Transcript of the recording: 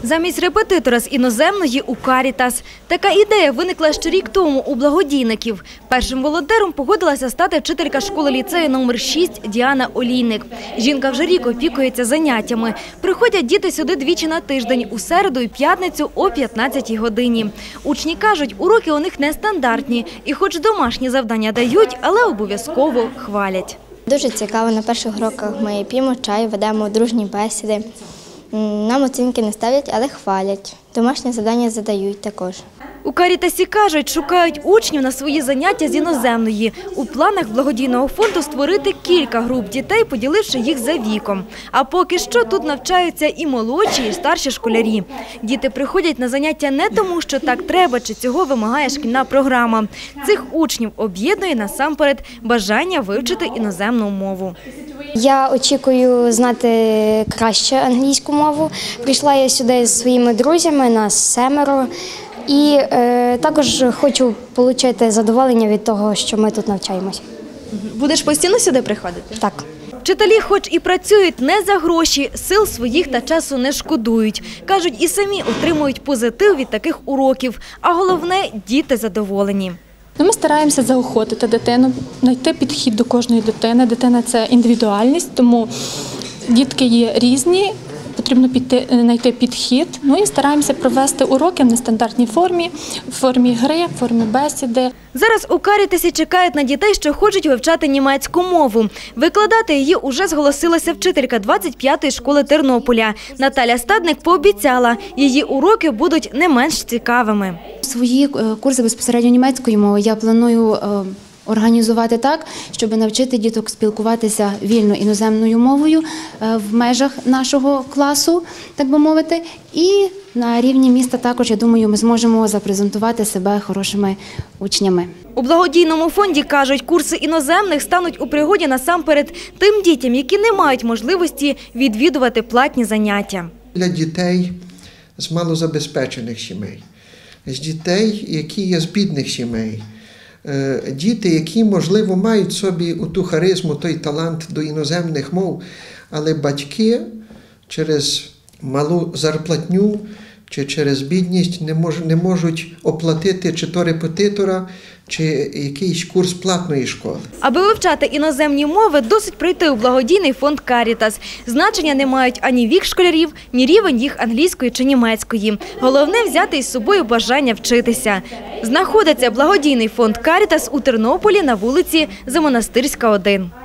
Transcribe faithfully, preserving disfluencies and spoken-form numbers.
Замість репетитора з іноземної – у Карітас. Така ідея виникла ще рік тому у благодійників. Першим волонтером погодилася стати вчителька школи-ліцею номер шість Діана Олійник. Жінка вже рік опікується заняттями. Приходять діти сюди двічі на тиждень – у середу і п'ятницю о п'ятнадцятій годині. Учні кажуть, уроки у них нестандартні. І хоч домашні завдання дають, але обов'язково хвалять. Дуже цікаво. На перших уроках ми п'ємо чай, ведемо дружні бесіди. Нам оцінки не ставлять, але хвалять. Домашні завдання задають також. У Карітасі кажуть, шукають учнів на свої заняття з іноземної. У планах благодійного фонду створити кілька груп дітей, поділивши їх за віком. А поки що тут навчаються і молодші, і старші школярі. Діти приходять на заняття не тому, що так треба, чи цього вимагає шкільна програма. Цих учнів об'єднує насамперед бажання вивчити іноземну мову. Я очікую знати краще англійську мову. Прийшла я сюди зі своїми друзями, нас семеро. І е, також хочу отримати задоволення від того, що ми тут навчаємось. Будеш постійно сюди приходити? Так. Вчителі хоч і працюють не за гроші, сил своїх та часу не шкодують. Кажуть, і самі отримують позитив від таких уроків. А головне – діти задоволені. Ми стараємося заохотити дитину, знайти підхід до кожної дитини. Дитина – це індивідуальність, тому дітки є різні, потрібно піти, знайти підхід. Ну і стараємося провести уроки в нестандартній формі, в формі гри, в формі бесіди. Зараз у Карітасі чекають на дітей, що хочуть вивчати німецьку мову. Викладати її уже зголосилася вчителька двадцять п'ятої школи Тернополя. Наталя Стадник пообіцяла, її уроки будуть не менш цікавими. Свої курси безпосередньо німецької мови я планую організувати так, щоб навчити діток спілкуватися вільно іноземною мовою в межах нашого класу, так би мовити. І на рівні міста також, я думаю, ми зможемо запрезентувати себе хорошими учнями. У благодійному фонді кажуть, курси іноземних стануть у пригоді насамперед тим дітям, які не мають можливості відвідувати платні заняття. Для дітей з малозабезпечених сімей, з дітей, які є з бідних сімей, діти, які, можливо, мають собі ту харизму, той талант до іноземних мов, але батьки через малу зарплатню чи через бідність не можуть, не можуть оплатити чи то репетитора, чи якийсь курс платної школи. Аби вивчати іноземні мови, досить прийти у благодійний фонд «Карітас». Значення не мають ані вік школярів, ні рівень їх англійської чи німецької. Головне – взяти із собою бажання вчитися. Знаходиться благодійний фонд «Карітас» у Тернополі на вулиці Замонастирська, один.